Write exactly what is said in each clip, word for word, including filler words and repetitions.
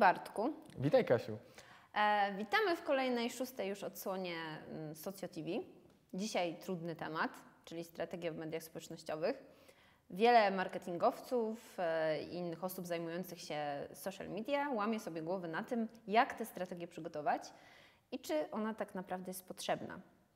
Bartku. Witaj, Kasiu. E, witamy w kolejnej, szóstej już odsłonie Socio T V. Dzisiaj trudny temat, czyli strategia w mediach społecznościowych. Wiele marketingowców e, i innych osób zajmujących się social media łamie sobie głowy na tym, jak tę strategię przygotować i czy ona tak naprawdę jest potrzebna.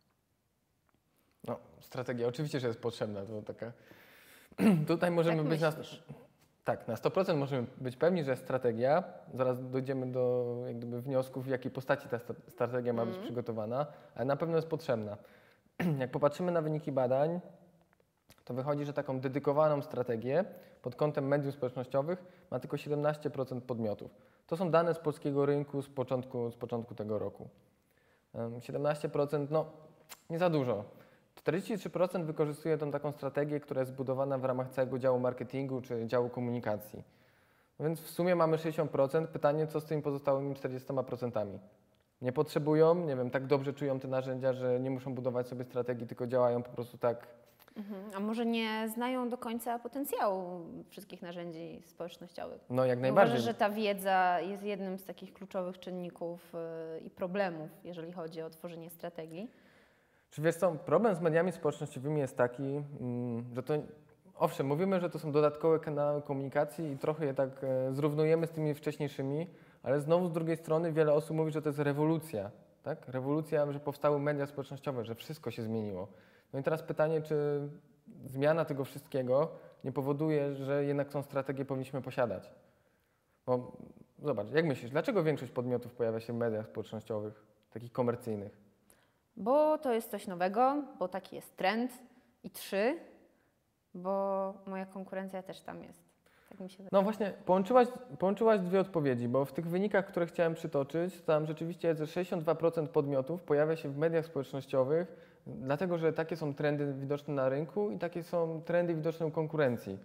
No, strategia oczywiście, że jest potrzebna. To taka... Tutaj możemy tak być na... Tak, na sto procent możemy być pewni, że strategia, zaraz dojdziemy do jak gdyby wniosków, w jakiej postaci ta strategia ma być Mm. przygotowana, ale na pewno jest potrzebna. Jak popatrzymy na wyniki badań, to wychodzi, że taką dedykowaną strategię pod kątem mediów społecznościowych ma tylko siedemnaście procent podmiotów. To są dane z polskiego rynku z początku, z początku tego roku. siedemnaście procent, no nie za dużo. czterdzieści trzy procent wykorzystuje tą taką strategię, która jest zbudowana w ramach całego działu marketingu czy działu komunikacji. No więc w sumie mamy sześćdziesiąt procent. Pytanie, co z tymi pozostałymi czterdziestoma procentami? Nie potrzebują, nie wiem, tak dobrze czują te narzędzia, że nie muszą budować sobie strategii, tylko działają po prostu tak. Mhm. A może nie znają do końca potencjału wszystkich narzędzi społecznościowych? No jak najbardziej. Uważasz, że ta wiedza jest jednym z takich kluczowych czynników yy, i problemów, jeżeli chodzi o tworzenie strategii? Czy wiesz co, problem z mediami społecznościowymi jest taki, że to, owszem, mówimy, że to są dodatkowe kanały komunikacji i trochę je tak zrównujemy z tymi wcześniejszymi, ale znowu z drugiej strony wiele osób mówi, że to jest rewolucja, tak? Rewolucja, że powstały media społecznościowe, że wszystko się zmieniło. No i teraz pytanie, czy zmiana tego wszystkiego nie powoduje, że jednak tą strategię powinniśmy posiadać? Bo zobacz, jak myślisz, dlaczego większość podmiotów pojawia się w mediach społecznościowych, takich komercyjnych? Bo to jest coś nowego, bo taki jest trend. I trzy, bo moja konkurencja też tam jest. Tak mi się wydaje. No właśnie, połączyłaś, połączyłaś dwie odpowiedzi, bo w tych wynikach, które chciałem przytoczyć, tam rzeczywiście jest, że sześćdziesiąt dwa procent podmiotów pojawia się w mediach społecznościowych, dlatego że takie są trendy widoczne na rynku i takie są trendy widoczne u konkurencji.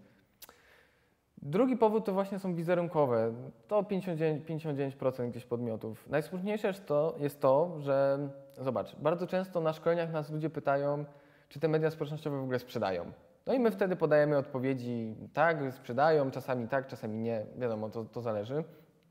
Drugi powód to właśnie są wizerunkowe. To pięćdziesiąt dziewięć, pięćdziesiąt dziewięć procent gdzieś podmiotów. Najsmutniejsze jest to, jest to, że zobacz, bardzo często na szkoleniach nas ludzie pytają, czy te media społecznościowe w ogóle sprzedają. No i my wtedy podajemy odpowiedzi, tak, sprzedają, czasami tak, czasami nie, wiadomo, to, to zależy.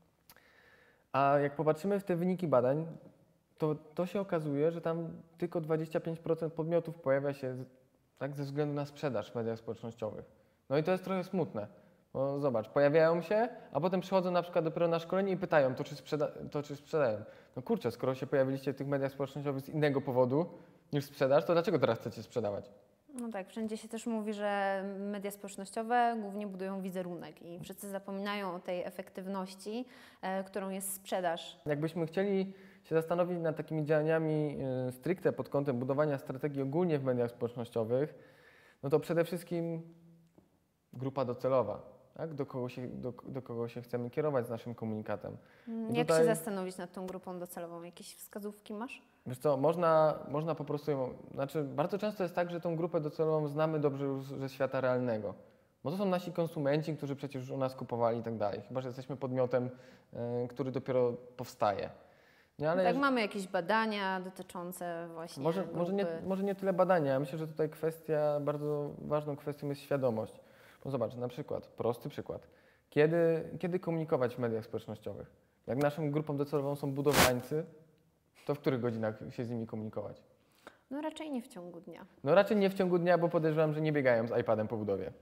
A jak popatrzymy w te wyniki badań, to, to się okazuje, że tam tylko dwadzieścia pięć procent podmiotów pojawia się tak, ze względu na sprzedaż w mediach społecznościowych. No i to jest trochę smutne. No zobacz, pojawiają się, a potem przychodzą na przykład dopiero na szkolenie i pytają, to czy, sprzeda to czy sprzedają. No kurczę, skoro się pojawiliście w tych mediach społecznościowych z innego powodu niż sprzedaż, to dlaczego teraz chcecie sprzedawać? No tak, wszędzie się też mówi, że media społecznościowe głównie budują wizerunek i wszyscy zapominają o tej efektywności, e, którą jest sprzedaż. Jakbyśmy chcieli się zastanowić nad takimi działaniami y, stricte pod kątem budowania strategii ogólnie w mediach społecznościowych, no to przede wszystkim grupa docelowa. Tak? Do, kogo się, do, do kogo się chcemy kierować z naszym komunikatem. I Jak tutaj, się zastanowić nad tą grupą docelową? Jakieś wskazówki masz? Wiesz co, można, można po prostu ją, znaczy bardzo często jest tak, że tą grupę docelową znamy dobrze już ze świata realnego. Bo to są nasi konsumenci, którzy przecież już u nas kupowali i tak dalej. Chyba że jesteśmy podmiotem, y, który dopiero powstaje. Nie, ale tak, ja, mamy jakieś badania dotyczące właśnie może, grupy. może, nie, może nie tyle badania. Myślę, że tutaj kwestia, bardzo ważną kwestią jest świadomość. No zobacz, na przykład, prosty przykład. Kiedy, kiedy komunikować w mediach społecznościowych? Jak naszą grupą docelową są budowlańcy, to w których godzinach się z nimi komunikować? No raczej nie w ciągu dnia. No raczej nie w ciągu dnia, bo podejrzewam, że nie biegają z iPadem po budowie.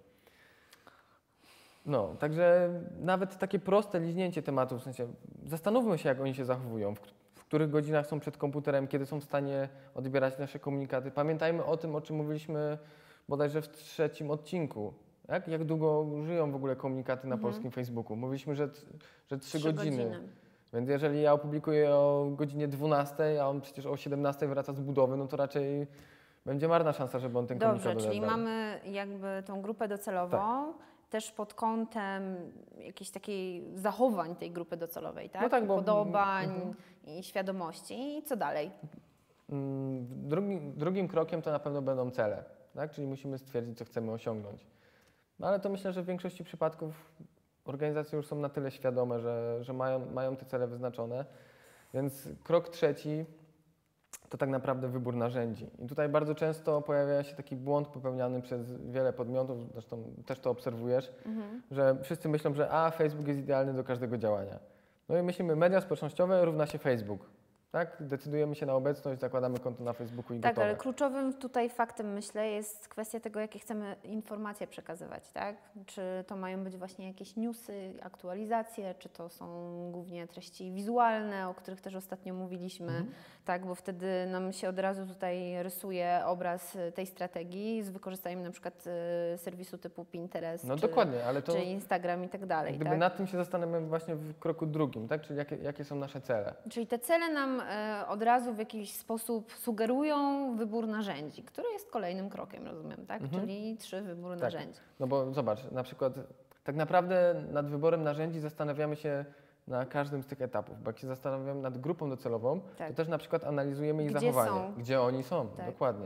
No, także nawet takie proste liźnięcie tematów, w sensie zastanówmy się, jak oni się zachowują, w, w których godzinach są przed komputerem, kiedy są w stanie odbierać nasze komunikaty. Pamiętajmy o tym, o czym mówiliśmy bodajże w trzecim odcinku. Jak, jak długo żyją w ogóle komunikaty na Mhm. polskim Facebooku? Mówiliśmy, że, że trzy Trzy godziny. godziny. Więc jeżeli ja opublikuję o godzinie dwunastej, a on przecież o siedemnastej wraca z budowy, no to raczej będzie marna szansa, żeby on ten Dobrze, komunikat czyli odebrał. mamy jakby tą grupę docelową też pod kątem jakiejś takiej zachowań tej grupy docelowej, tak? No tak, bo- Podobań mhm. i świadomości. I co dalej? Mm, Drugim, drugim krokiem to na pewno będą cele, tak? Czyli musimy stwierdzić, co chcemy osiągnąć. No ale to myślę, że w większości przypadków organizacje już są na tyle świadome, że, że mają, mają te cele wyznaczone. Więc krok trzeci to tak naprawdę wybór narzędzi. I tutaj bardzo często pojawia się taki błąd popełniany przez wiele podmiotów, zresztą też to obserwujesz, Mhm. że wszyscy myślą, że a, Facebook jest idealny do każdego działania. No i myślimy, media społecznościowe równa się Facebook. Tak? Decydujemy się na obecność, zakładamy konto na Facebooku i Tak, gotowe. ale kluczowym tutaj faktem, myślę, jest kwestia tego, jakie chcemy informacje przekazywać, tak? Czy to mają być właśnie jakieś newsy, aktualizacje, czy to są głównie treści wizualne, o których też ostatnio mówiliśmy, Mhm. tak? Bo wtedy nam się od razu tutaj rysuje obraz tej strategii z wykorzystaniem na przykład y, serwisu typu Pinterest, No czy, dokładnie, ale to czy Instagram i tak dalej, gdyby tak? nad tym się zastanawiamy właśnie w kroku drugim, tak? Czyli jakie, jakie są nasze cele. Czyli te cele nam e, od razu w jakiś sposób sugerują wybór narzędzi, który jest kolejnym krokiem, rozumiem, tak? Mhm. Czyli trzy wybór Tak. narzędzi. No bo zobacz, na przykład tak naprawdę nad wyborem narzędzi zastanawiamy się na każdym z tych etapów, bo jak się zastanawiamy nad grupą docelową, Tak. to też na przykład analizujemy ich Gdzie zachowanie, są? gdzie oni są, Tak. dokładnie.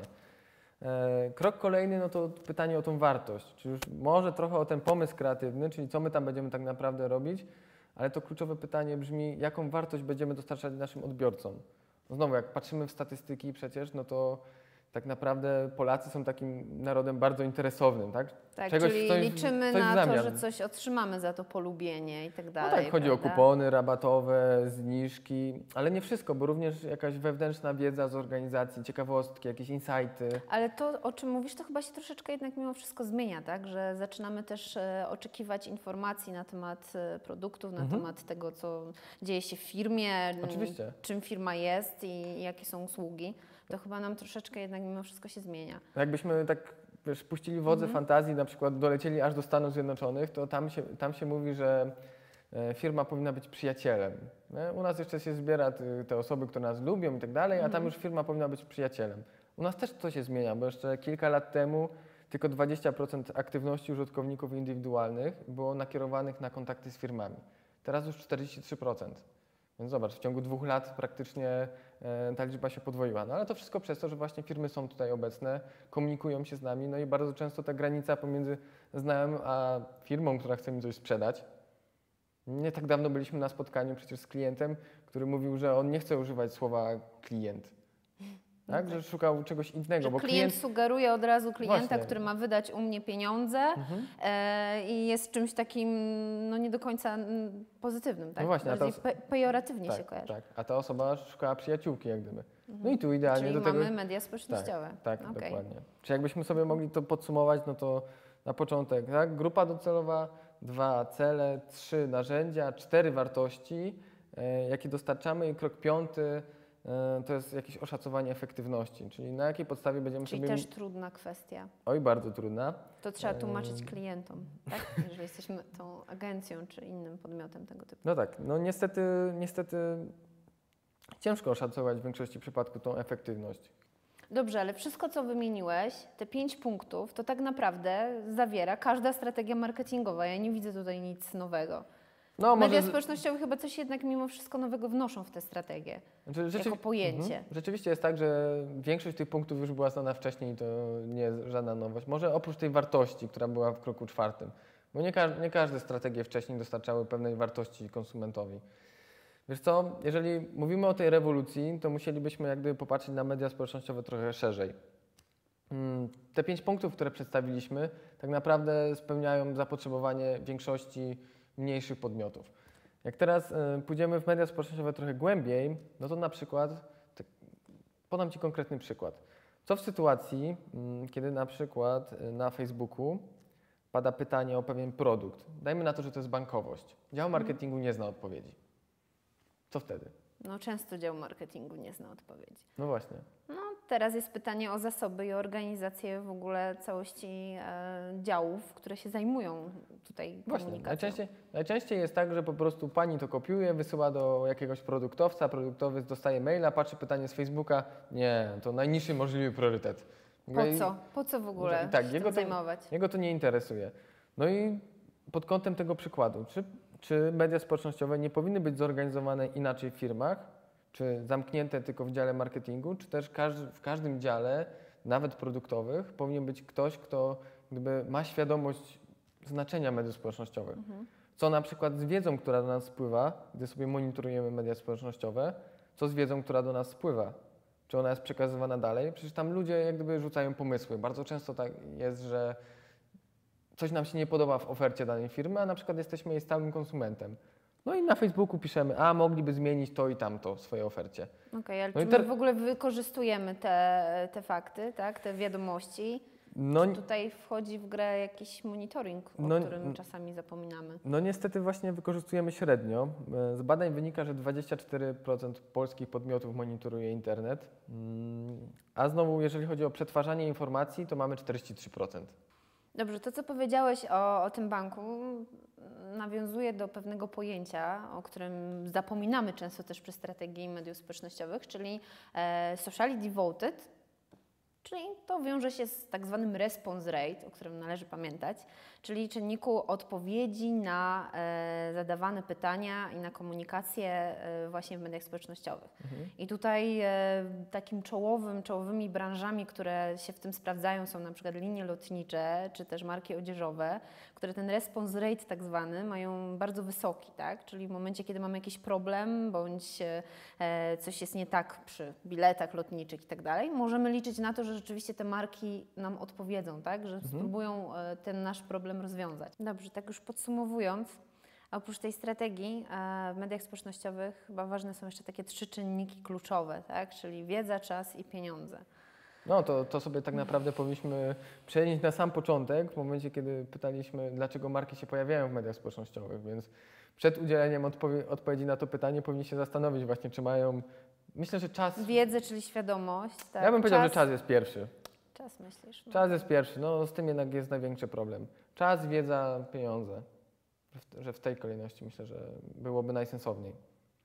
E, krok kolejny, no to pytanie o tą wartość, czy już może trochę o ten pomysł kreatywny, czyli co my tam będziemy tak naprawdę robić, ale to kluczowe pytanie brzmi, jaką wartość będziemy dostarczać naszym odbiorcom. No znowu, jak patrzymy w statystyki przecież, no to tak naprawdę Polacy są takim narodem bardzo interesownym, tak? Tak, Czegoś w czyli coś- liczymy coś w na to, zamian. że coś otrzymamy za to polubienie i tak No dalej. tak, chodzi prawda? o kupony rabatowe, zniżki, ale nie wszystko, bo również jakaś wewnętrzna wiedza z organizacji, ciekawostki, jakieś insighty. Ale to, o czym mówisz, to chyba się troszeczkę jednak mimo wszystko zmienia, tak? Że zaczynamy też e, oczekiwać informacji na temat e, produktów, na Mhm. temat tego, co dzieje się w firmie, m, Oczywiście. czym firma jest i jakie są usługi. To chyba nam troszeczkę jednak mimo wszystko się zmienia. Jakbyśmy tak wiesz, puścili wodze Mhm. fantazji, na przykład dolecieli aż do Stanów Zjednoczonych, to tam się, tam się mówi, że e, firma powinna być przyjacielem. Nie? U nas jeszcze się zbiera ty, te osoby, które nas lubią i tak dalej, a tam Mhm. już firma powinna być przyjacielem. U nas też to się zmienia, bo jeszcze kilka lat temu tylko dwadzieścia procent aktywności użytkowników indywidualnych było nakierowanych na kontakty z firmami. Teraz już czterdzieści trzy procent. Więc zobacz, w ciągu dwóch lat praktycznie e, ta liczba się podwoiła. No ale to wszystko przez to, że właśnie firmy są tutaj obecne, komunikują się z nami, no i bardzo często ta granica pomiędzy znajomym a firmą, która chce mi coś sprzedać. Nie tak dawno byliśmy na spotkaniu przecież z klientem, który mówił, że on nie chce używać słowa klient. Tak, że szukał czegoś innego, Że bo klient, klient... sugeruje od razu klienta, Właśnie. który ma wydać u mnie pieniądze Mhm. e, i jest czymś takim no nie do końca mm, pozytywnym, tak? No właśnie, a to- Bardziej pe pejoratywnie się Tak, kojarzy. tak, a ta osoba szukała przyjaciółki jak gdyby. No i tu idealnie Czyli do tego... mamy media społecznościowe. Tak, Okej. dokładnie. Czy jakbyśmy sobie mogli to podsumować, no to na początek, tak? Grupa docelowa, dwa cele, trzy narzędzia, cztery wartości, e, jakie dostarczamy i krok piąty e, to jest jakieś oszacowanie efektywności, czyli na jakiej podstawie będziemy Czyli sobie... też mi- trudna kwestia. Oj, bardzo trudna. To trzeba tłumaczyć Em. klientom, tak? Jeżeli jesteśmy tą agencją czy innym podmiotem tego typu. No tak, no niestety, niestety ciężko oszacować w większości przypadków tą efektywność. Dobrze, ale wszystko, co wymieniłeś, te pięć punktów, to tak naprawdę zawiera każda strategia marketingowa. Ja nie widzę tutaj nic nowego. No, Media z- społecznościowe chyba coś jednak mimo wszystko nowego wnoszą w tę strategię. Znaczy, rzeczy- jako pojęcie. Mhm. Rzeczywiście jest tak, że większość tych punktów już była znana wcześniej i to nie jest żadna nowość. Może oprócz tej wartości, która była w kroku czwartym, bo nie, każ- nie każde strategie wcześniej dostarczały pewnej wartości konsumentowi. Wiesz co, jeżeli mówimy o tej rewolucji, to musielibyśmy jak gdyby popatrzeć na media społecznościowe trochę szerzej. Mm, Te pięć punktów, które przedstawiliśmy, tak naprawdę spełniają zapotrzebowanie większości mniejszych podmiotów. Jak teraz y, pójdziemy w media społecznościowe trochę głębiej, no to na przykład, tak, podam Ci konkretny przykład. Co w sytuacji, mm, kiedy na przykład y, na Facebooku pada pytanie o pewien produkt. Dajmy na to, że to jest bankowość. Dział marketingu nie zna odpowiedzi. Co wtedy? No, często dział marketingu nie zna odpowiedzi. No właśnie. No, teraz jest pytanie o zasoby i organizację w ogóle całości e, działów, które się zajmują tutaj Właśnie. komunikacją. Najczęściej, najczęściej jest tak, że po prostu pani to kopiuje, wysyła do jakiegoś produktowca, produktowiec dostaje maila, patrzy pytanie z Facebooka. Nie, to najniższy możliwy priorytet. Po I- co? Po co w ogóle I tak, się jego tym to- zajmować? Jego to nie interesuje. No i pod kątem tego przykładu, czy, czy media społecznościowe nie powinny być zorganizowane inaczej w firmach, czy zamknięte tylko w dziale marketingu, czy też każdy, w każdym dziale, nawet produktowych, powinien być ktoś, kto gdyby ma świadomość znaczenia mediów społecznościowych. Mhm. Co na przykład z wiedzą, która do nas spływa, gdy sobie monitorujemy media społecznościowe, co z wiedzą, która do nas spływa? Czy ona jest przekazywana dalej? Przecież tam ludzie jak gdyby rzucają pomysły. Bardzo często tak jest, że coś nam się nie podoba w ofercie danej firmy, a na przykład jesteśmy jej stałym konsumentem. No i na Facebooku piszemy, a mogliby zmienić to i tamto w swojej ofercie. Okej, okay, ale No czy i my ter- w ogóle wykorzystujemy te, te fakty, tak, te wiadomości? No, Czy tutaj wchodzi w grę jakiś monitoring, o No, którym n- czasami zapominamy? no niestety właśnie wykorzystujemy średnio. E, Z badań wynika, że dwadzieścia cztery procent polskich podmiotów monitoruje internet, Mm, a znowu jeżeli chodzi o przetwarzanie informacji, to mamy czterdzieści trzy procent. Dobrze, to co powiedziałeś o, o tym banku nawiązuje do pewnego pojęcia, o którym zapominamy często też przy strategii mediów społecznościowych, czyli e, socially devoted, czyli to wiąże się z tak zwanym response rate, o którym należy pamiętać, czyli czynniku odpowiedzi na e, zadawane pytania i na komunikację e, właśnie w mediach społecznościowych. Mhm. I tutaj e, takim czołowym, czołowymi branżami, które się w tym sprawdzają, są na przykład linie lotnicze, czy też marki odzieżowe, które ten response rate tak zwany mają bardzo wysoki, tak? Czyli w momencie, kiedy mamy jakiś problem, bądź e, coś jest nie tak przy biletach lotniczych i tak dalej, możemy liczyć na to, że rzeczywiście te marki nam odpowiedzą, tak? Że Mhm. spróbują e, ten nasz problem rozwiązać. Dobrze, tak już podsumowując, oprócz tej strategii e, w mediach społecznościowych chyba ważne są jeszcze takie trzy czynniki kluczowe, tak? Czyli wiedza, czas i pieniądze. No to, to sobie tak naprawdę powinniśmy przenieść na sam początek, w momencie, kiedy pytaliśmy, dlaczego marki się pojawiają w mediach społecznościowych, więc przed udzieleniem odpowie- odpowiedzi na to pytanie powinni się zastanowić właśnie, czy mają, myślę, że czas, Wiedzę, czyli świadomość. Tak? ja bym powiedział, że czas jest pierwszy. Czas myślisz? No. Czas jest pierwszy, no z tym jednak jest największy problem. Czas, wiedza, pieniądze. Że w, że w tej kolejności myślę, że byłoby najsensowniej.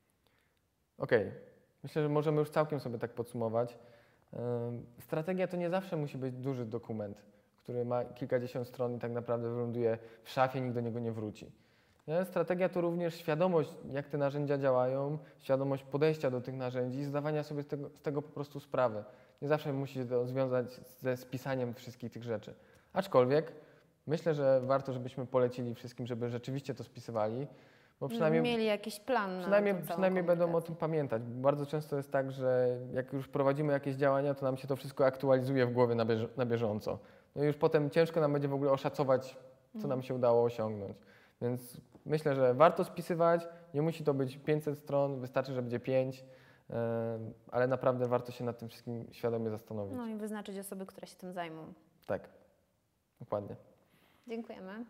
Okej, myślę, że możemy już całkiem sobie tak podsumować. Ym, Strategia to nie zawsze musi być duży dokument, który ma kilkadziesiąt stron i tak naprawdę wyląduje w szafie, nikt do niego nie wróci. Nie? Strategia to również świadomość, jak te narzędzia działają, świadomość podejścia do tych narzędzi i zdawania sobie z tego, z tego po prostu sprawy. Nie zawsze musi się to związać ze spisaniem wszystkich tych rzeczy. Aczkolwiek myślę, że warto, żebyśmy polecili wszystkim, żeby rzeczywiście to spisywali, bo przynajmniej, Mieli jakiś plan na przynajmniej, tą całą przynajmniej będą o komunikację. tym pamiętać. Bardzo często jest tak, że jak już prowadzimy jakieś działania, to nam się to wszystko aktualizuje w głowie na, bież- na bieżąco. No i już potem ciężko nam będzie w ogóle oszacować, co nam się udało osiągnąć. Więc myślę, że warto spisywać, nie musi to być pięćset stron, wystarczy, że będzie pięć, yy, ale naprawdę warto się nad tym wszystkim świadomie zastanowić. No i wyznaczyć osoby, które się tym zajmą. Tak, dokładnie. Dziękujemy.